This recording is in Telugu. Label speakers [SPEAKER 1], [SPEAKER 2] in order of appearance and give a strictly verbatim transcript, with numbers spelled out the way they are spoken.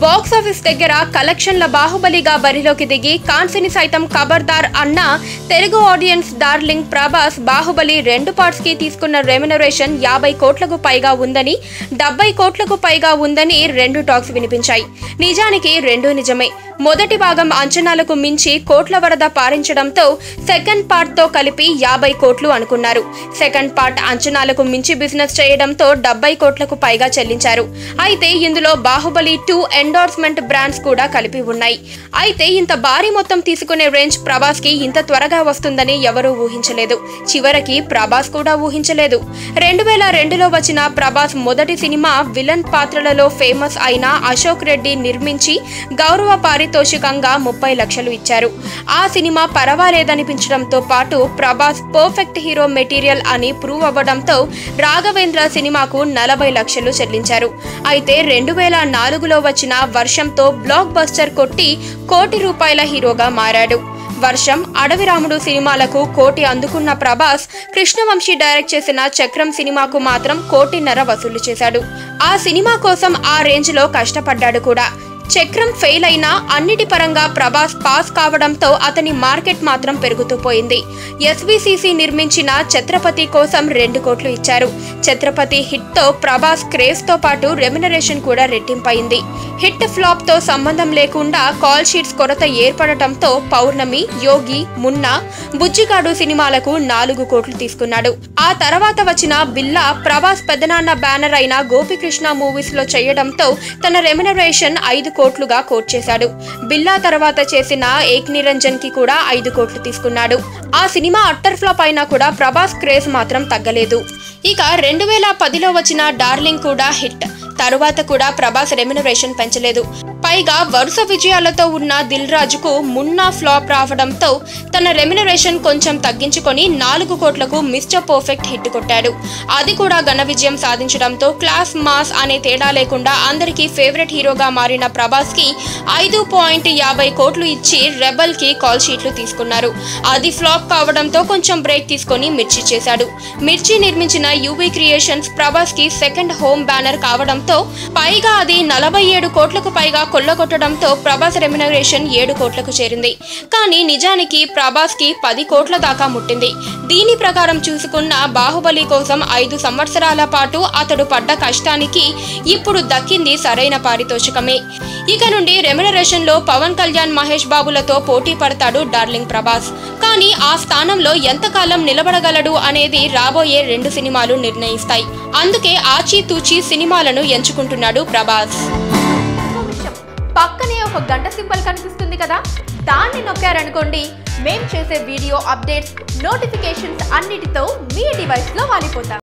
[SPEAKER 1] బాక్స్ ఆఫీస్ దగ్గర కలెక్షన్ల బాహుబలిగా బరిలోకి దిగి కాన్సిని సైతం ఖబర్దార్ అన్న తెలుగు ఆడియన్స్ డార్లింగ్ ప్రభాస్ బాహుబలి రెండు పార్ట్స్ కి తీసుకున్న రెమ్యునరేషన్ యాభై కోట్లకు పైగా ఉందని డెబ్బై కోట్లకు పైగా ఉందని రెండు టాక్స్ వినిపించాయి. నిజానికి రెండు నిజమే. మొదటి భాగం అంచనాలకు మించి కోట్ల వరద పారించడంతో సెకండ్ పార్ట్ తో కలిపి యాభై కోట్లు అనుకున్నారు. సెకండ్ పార్ట్ అంచనాలకు మించి బిజినెస్ చేయడంతో డెబ్బై కోట్లకు పైగా చెల్లించారు. అయితే ఇందులో బాహుబలి టూ ఎండోర్స్మెంట్ బ్రాండ్స్ కూడా కలిపి ఉన్నాయి. అయితే ఇంత భారీ మొత్తం తీసుకునే రేంజ్ ప్రభాస్ కి ఇంత త్వరగా వస్తుందని ఎవరూ ఊహించలేదు. చివరికి ప్రభాస్ కూడా ఊహించలేదు. రెండు వేల రెండులో వచ్చిన ప్రభాస్ మొదటి సినిమా విలన్ పాత్రలలో ఫేమస్ అయిన అశోక్ రెడ్డి నిర్మించి గౌరవ పారితోషికంగా ముప్పై లక్షలు ఇచ్చారు. ఆ సినిమా పర్వాలేదనిపించడంతో పాటు ప్రభాస్ పర్ఫెక్ట్ హీరో మెటీరియల్ అని ప్రూవ్ అవ్వడంతో రాఘవేంద్ర సినిమాకు నలభై లక్షలు చెల్లించారు. అయితే రెండు వేల నాలుగులో వచ్చిన వర్షంతో బ్లాక్ బస్టర్ కొట్టి కోటి రూపాయల హీరోగా మారాడు. వర్షం, అడవి రాముడు సినిమాలకు కోటి అందుకున్న ప్రభాస్ కృష్ణవంశీ డైరెక్ట్ చేసిన చక్రం సినిమాకు మాత్రం కోటిన్నర వసూలు చేశాడు. ఆ సినిమా కోసం ఆ రేంజ్ లో కష్టపడ్డాడు కూడా. చక్రం ఫెయిల్ అయినా అన్నిటి పరంగా ప్రభాస్ పాస్ కావడంతో అతని మార్కెట్ మాత్రం పెరుగుతూ పోయింది. ఎస్విసిసి నిర్మించిన ఛత్రపతి కోసం రెండు కోట్లు ఇచ్చారు. ఛత్రపతి హిట్ తో ప్రభాస్ క్రేజ్ తో పాటు రెమ్యునరేషన్ కూడా రెట్టింపైంది. హిట్ ఫ్లాప్ తో సంబంధం లేకుండా కాల్ షీట్స్ కొరత ఏర్పడటంతో పౌర్ణమి, యోగి, మున్నా, బుజ్జిగాడు సినిమాలకు నాలుగు కోట్లు తీసుకున్నాడు. ఆ తర్వాత వచ్చిన బిల్లా ప్రభాస్ పెద్దనాన్న బ్యానర్ అయిన గోపికృష్ణ మూవీస్ లో చేయడంతో తన రెమ్యునరేషన్ ఐదు కోట్లుగా కోట్ చేశాడు. బిల్లా తర్వాత చేసిన ఏక్ నిరంజన్ కి కూడా ఐదు కోట్లు తీసుకున్నాడు. ఆ సినిమా అట్టర్ ఫ్లాప్ అయినా కూడా ప్రభాస్ క్రేజ్ మాత్రం తగ్గలేదు. ఇక రెండు వేల పదిలో వచ్చిన డార్లింగ్ కూడా హిట్. తరువాత కూడా ప్రభాస్ రెమ్యునరేషన్ పెంచలేదు. పైగా వరుస విజయాలతో ఉన్న దిల్ రాజుకు మున్నా ఫ్లాప్ రావడంతో తన రెమ్యునరేషన్ కొంచెం తగ్గించుకొని నాలుగు కోట్లకు మిస్టర్ పర్ఫెక్ట్ హిట్ కొట్టాడు. అది కూడా ఘన విజయం సాధించడంతో క్లాస్ మాస్ అనే తేడా లేకుండా అందరికీ ఫేవరెట్ హీరోగా మారిన ప్రభాస్ కి ఐదు పాయింట్ యాభై కోట్లు ఇచ్చి రెబల్ కి కాల్ షీట్లు తీసుకున్నారు. అది ఫ్లాప్ కావడంతో కొంచెం బ్రేక్ తీసుకొని మిర్చి చేశాడు. మిర్చి నిర్మించిన యూవీ క్రియేషన్స్ ప్రభాస్ కి సెకండ్ హోమ్ బ్యానర్ కావడంతో పైగా అది నలభై ఏడు కోట్లకు పైగా కొల్లగొట్టడంతో ప్రభాస్ రెమ్యునరేషన్ ఏడు కోట్లకు చేరింది. కానీ నిజానికి ప్రభాస్ కి పది కోట్ల దాకా ముట్టింది. దీని ప్రకారం చూసుకున్న బాహుబలి కోసం ఐదు సంవత్సరాల పాటు అతడు పడ్డ కష్టానికి ఇప్పుడు దక్కింది సరైన పారితోషికమే. ఇక నుండి రెమ్యునరేషన్ లో పవన్ కళ్యాణ్, మహేష్ బాబులతో పోటీ పడతాడు డార్లింగ్ ప్రభాస్. కానీ ఆ స్థానంలో ఎంతకాలం నిలబడగలడు అనేది రాబోయే రెండు సినిమాలు నిర్ణయిస్తాయి. అందుకే ఆచితూచి సినిమాలను ఎంచుకుంటున్నాడు ప్రభాస్.
[SPEAKER 2] పక్కనే ఒక గంట సింబల్ కనిపిస్తుంది కదా, దాన్ని నొక్కారనుకోండి మేం చేసే వీడియో అప్డేట్స్, నోటిఫికేషన్స్ అన్నిటితో మీ డివైస్ లో వాలిపోతాం.